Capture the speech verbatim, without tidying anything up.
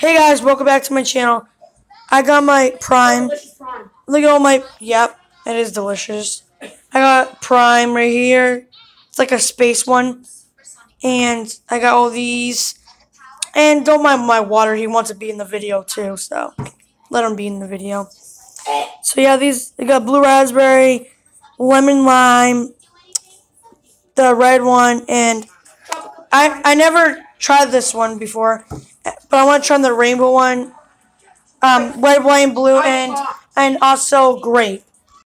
Hey guys, welcome back to my channel. I got my prime. Look at all my, yep, it is delicious. I got prime right here. It's like a space one. And I got all these. And don't mind my water, he wants to be in the video too, so let him be in the video. So yeah, these, I got blue raspberry, lemon lime, the red one, and I I never tried this one before, but I want to try the rainbow one, um, red, white, and blue, and and also grape.